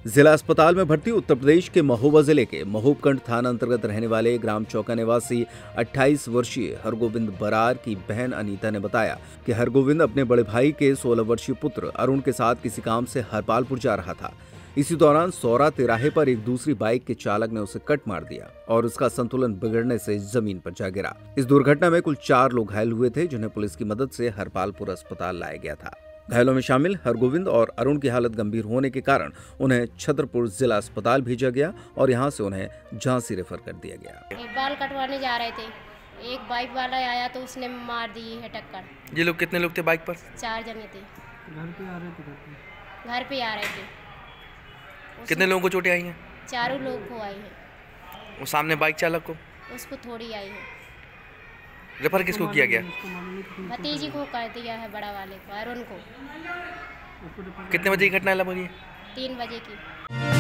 जिला अस्पताल में भर्ती उत्तर प्रदेश के महोबा जिले के महबूबगंज थाना अंतर्गत रहने वाले ग्राम चौका निवासी 28 वर्षीय हरगोविंद बरार की बहन अनीता ने बताया कि हरगोविंद अपने बड़े भाई के 16 वर्षीय पुत्र अरुण के साथ किसी काम से हरपालपुर जा रहा था। इसी दौरान सौरा तिराहे पर एक दूसरी बाइक के चालक ने उसे कट मार दिया और उसका संतुलन बिगड़ने से जमीन पर जा गिरा। इस दुर्घटना में कुल 4 लोग घायल हुए थे, जिन्हें पुलिस की मदद से हरपालपुर अस्पताल लाया गया था। घायलों में शामिल हरगोविंद और अरुण की हालत गंभीर होने के कारण उन्हें छतरपुर जिला अस्पताल भेजा गया और यहां से उन्हें झांसी रेफर कर दिया गया। एक बाल कटवाने जा रहे थे, एक बाइक वाला आया तो उसने मार दी है टक्कर। ये लोग कितने लोग थे बाइक पर? 4 जने थे। घर पे आ रहे थे। कितने लोगों को चोटें आई हैं? 4 लोग को आई है। वो सामने बाइक चालक को? उसको थोड़ी आई है। रेफर किसको किया गया? भतीजी को कर दिया है, बड़ा वाले को, अरुण को। कितने बजे की घटना है लगभग ये? 3 बजे की।